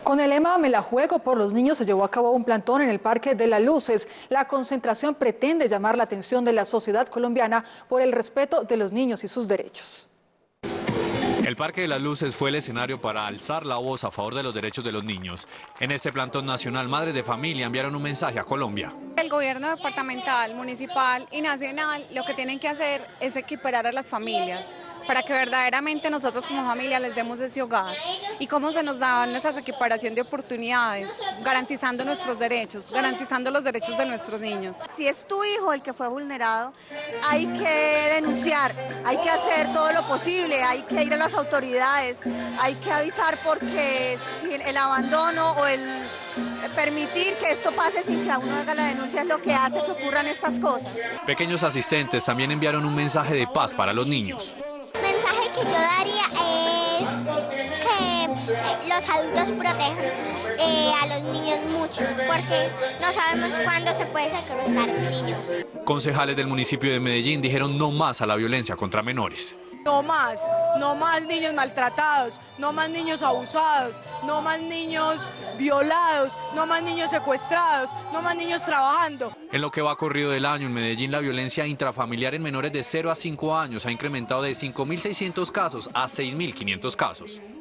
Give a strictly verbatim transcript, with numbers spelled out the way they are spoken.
Con el lema "Me la juego por los niños" se llevó a cabo un plantón en el Parque de las Luces. La concentración pretende llamar la atención de la sociedad colombiana por el respeto de los niños y sus derechos. El Parque de las Luces fue el escenario para alzar la voz a favor de los derechos de los niños. En este plantón nacional, madres de familia enviaron un mensaje a Colombia. El gobierno departamental, municipal y nacional lo que tienen que hacer es equiparar a las familias para que verdaderamente nosotros como familia les demos ese hogar. ¿Y cómo se nos dan esas equiparación de oportunidades? Garantizando nuestros derechos, garantizando los derechos de nuestros niños. Si es tu hijo el que fue vulnerado, hay que denunciar, hay que hacer todo lo posible, hay que ir a las autoridades, hay que avisar, porque si el abandono o el permitir que esto pase sin que uno haga la denuncia es lo que hace que ocurran estas cosas. Pequeños asistentes también enviaron un mensaje de paz para los niños. El mensaje que yo daría es que los adultos protejan eh, a los niños mucho, porque no sabemos cuándo se puede secuestrar un niño. Concejales del municipio de Medellín dijeron no más a la violencia contra menores. No más, no más niños maltratados, no más niños abusados, no más niños violados, no más niños secuestrados, no más niños trabajando. En lo que va corrido del año, en Medellín la violencia intrafamiliar en menores de cero a cinco años ha incrementado de cinco mil seiscientos casos a seis mil quinientos casos.